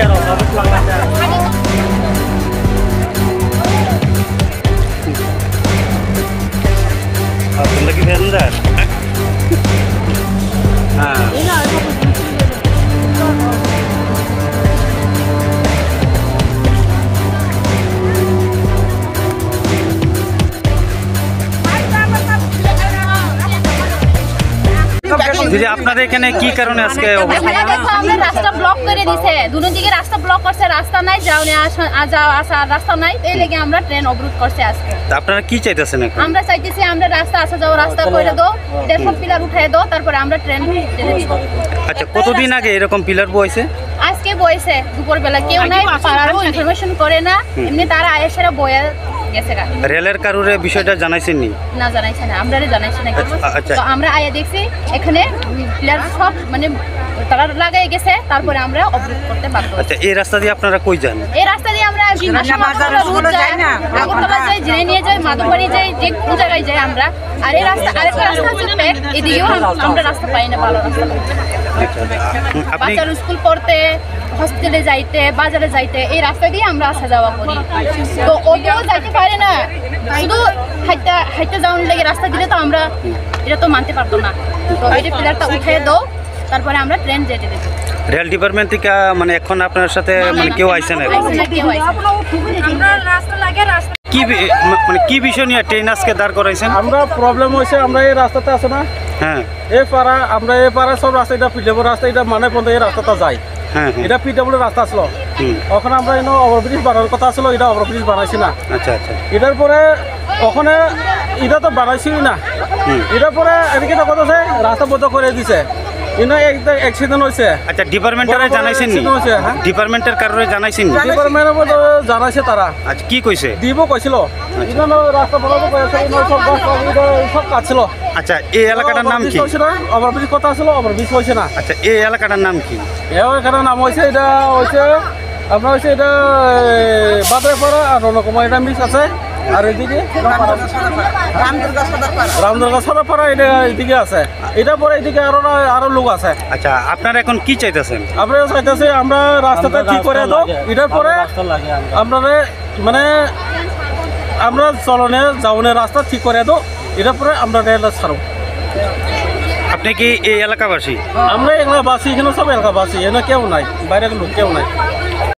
lagi vendor. দিদি আপনাদের এখানে কি কারণে আজকে আমরা রাস্তা ব্লক করে দিয়েছে, দুনো দিকে রাস্তা ব্লক করছে, রাস্তা নাই, যাওয়া আসা রাস্তা নাই, এই লেগে আমরা ট্রেন অবরোধ করছে আজকে। আপনারা কি চাইতেছেন এখন? আমরা চাইতেছি আমরা রাস্তা আসা যাওয়া রাস্তা করে দাও, সব পিলার উঠাই দাও, তারপরে আমরা ট্রেন ছেড়ে দিব। আচ্ছা, কতদিন আগে এরকম পিলার বইছে? আজকে বইছে দুপুর বেলা, কেউ নাই, পাড়ারও ইনফরমেশন করে না, এমনি তারা আয়েসেরা বয়ে গেছে। রেলের কারুরে বিষয়টা জানাইছেন নি? না জানাইছে না, আমরা জানাইছি না। আচ্ছা, তো আমরা আয়া দেখছি এখানে পিলার সব মানে তারা লাগাই গেছে, তারপরে আমরা অবরোধ করতে বাধ্য। আচ্ছা, এই রাস্তা দিয়ে আপনারা কই যান? এই রাস্তা দিয়ে আমরা আগরতলা যাই, জেনে নিয়ে যাই, মাধববাড়ি যাই, যে কোন জায়গায় যাই আমরা। আর এই রাস্তা আরেকটা রাস্তা হচ্ছে প্যাক, এদিকেও আমরা রাস্তা পাই না, ভালো রাস্তা। বাচ্চার স্কুল পড়তে, হসপিটালে যাইতে, বাজারে যাইতে, এই রাস্তা দিয়ে আমরা আসা যাওয়া করি। তো ওকেও যাইতে পারে না, শুধু হাইটে যাওয়ার লেগে রাস্তা দিলে তো আমরা এটা তো মানতে পারতো না। তো এটা পিলারটা উঠিয়ে দাও, তারপরে আমরা ট্রেন যেতে দেবো। রেল ডিপার্টমেন্ট থেকে মানে এখন আপনার সাথে মানে কেউ আইছে না? কি মানে কি বিষয় নিয়ে ট্রেন আজকে দাঁড় করাইছেন? আমরা প্রবলেম হয়েছে, আমরা এই রাস্তাতে আছে না, হ্যাঁ, আমরা এই পাড়া সব রাস্তা, এটা পিডব্লিউ রাস্তা, এটা মানে পর্যন্ত এই রাস্তাটা যায়। হ্যাঁ, এটা পিডব্লিউ রাস্তা আসলো, ওখানে আমরা ওভারব্রিজ বানানোর কথা আসলো, এটা ওভারব্রিজ বানাইছি না। আচ্ছা আচ্ছা, এটার পরে ওখানে এটা তো বানাইছি না, এটার পরে এদিকে কথা আছে রাস্তা বন্ধ করে দিছে, অ্যাক্সিডেন্ট হয়েছে। আচ্ছা, ডিপার্টমেন্টে জানাইছেন নি? ডিপার্টমেন্টের কারণে জানাইছেন নি? ডিপার্টমেন্টে জানাইছে তারা। আচ্ছা, কি কইছে? দিব কইছিল, রাস্তা বরাবর সব কাজ ছিল। আচ্ছা, এই এলাকাটার নাম কি? ওভারব্রিজ কথা ছিল, ওভারব্রিজ হয়েছে না। আচ্ছা, এই এলাকাটার নাম কি? এই এলাকাটার নাম হয়েছে, এটা হয়েছে আপনার হয়েছে এটা বাদরপাড়া আর রণকুমার, এটা মিক্স আছে। আর এদিকে রামদুর্গা সদরপাড়া, এটা এদিকে আছে। এটা পরে এদিকে আরো লোক আছে। আচ্ছা, আপনারা এখন কি চাইতেছেন? আপনারা চাইতেছে আমরা রাস্তাটা ঠিক করে দাও, এটার পরে আমরা মানে আমরা চলনে যাওনের রাস্তা ঠিক করে দাও, এটার পরে আমরা রেল ছাড়ব। আপনি কি এই এলাকাবাসী? আমরা এলাকাবাসী, এখানে সব এলাকাবাসী, এখানে কেউ নাই, বাইরের লোক কেউ নাই।